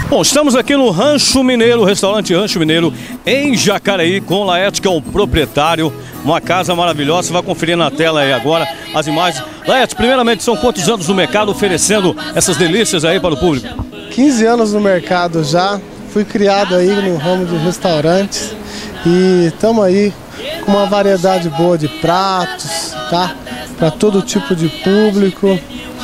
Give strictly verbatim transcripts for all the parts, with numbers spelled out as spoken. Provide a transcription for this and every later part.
Bom, estamos aqui no Rancho Mineiro, restaurante Rancho Mineiro, em Jacareí, com o Laerte, que é o proprietário. Uma casa maravilhosa, você vai conferir na tela aí agora as imagens. Laerte, primeiramente, são quantos anos no mercado oferecendo essas delícias aí para o público? quinze anos no mercado já, fui criado aí no ramo de restaurantes e estamos aí com uma variedade boa de pratos, tá? Para todo tipo de público.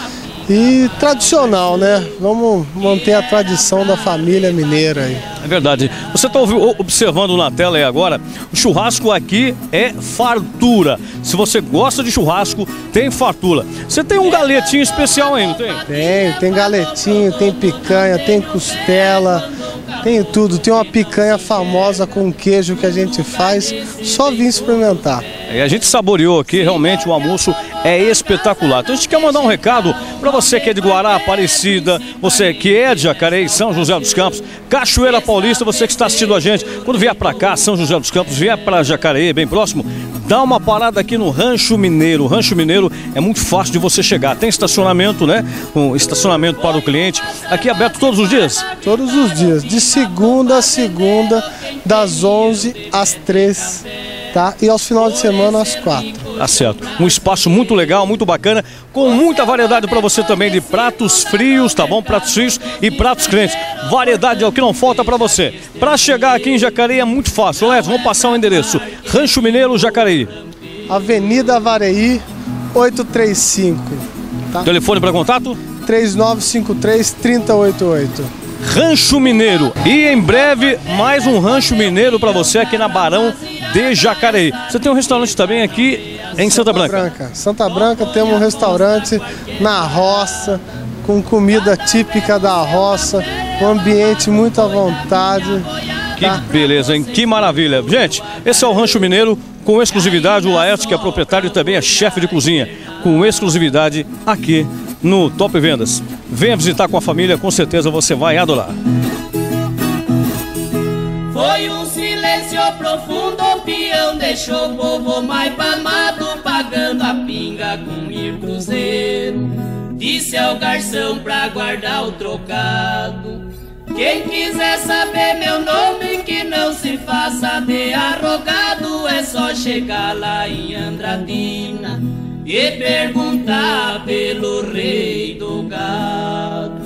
E tradicional, né? Vamos manter a tradição da família mineira aí. É verdade. Você está observando na tela aí agora, o churrasco aqui é fartura. Se você gosta de churrasco, tem fartura. Você tem um galetinho especial aí, não tem? Tem, tem galetinho, tem picanha, tem costela, tem tudo. Tem uma picanha famosa com queijo que a gente faz, só vim experimentar. E a gente saboreou aqui, realmente o almoço é espetacular. Então a gente quer mandar um recado para você que é de Guará, Aparecida, você que é de Jacareí, São José dos Campos, Cachoeira Paulista, você que está assistindo a gente, quando vier para cá, São José dos Campos, vier para Jacareí, bem próximo, dá uma parada aqui no Rancho Mineiro. O Rancho Mineiro é muito fácil de você chegar. Tem estacionamento, né? Um estacionamento para o cliente. Aqui é aberto todos os dias? Todos os dias, de segunda a segunda, das onze às três. Tá? E aos finais de semana às quatro. Tá certo. Um espaço muito legal, muito bacana, com muita variedade para você também de pratos frios, tá bom? Pratos frios e pratos quentes. Variedade é o que não falta para você. Para chegar aqui em Jacareí é muito fácil. Léo, vamos passar o endereço. Rancho Mineiro, Jacareí. Avenida Avareí, oitocentos e trinta e cinco. Tá? Telefone para contato? três nove cinco três, três zero oito oito. Rancho Mineiro. E em breve, mais um Rancho Mineiro para você aqui na Barão de Jacareí. Você tem um restaurante também aqui em Santa Branca? Branca. Santa Branca temos um restaurante na roça, com comida típica da roça, um ambiente muito à vontade. Que tá? Beleza, hein? Que maravilha. Gente, esse é o Rancho Mineiro com exclusividade. O Laerte, que é proprietário e também é chefe de cozinha, com exclusividade aqui no Top Vendas. Venha visitar com a família, com certeza você vai adorar. Foi um silêncio profundo, o peão deixou o povo mais pamado, pagando a pinga com mil cruzeiro. Disse ao garçom pra guardar o trocado: quem quiser saber meu nome, que não se faça de arrogado, é só chegar lá em Andradina e perguntar pelo rei do gado.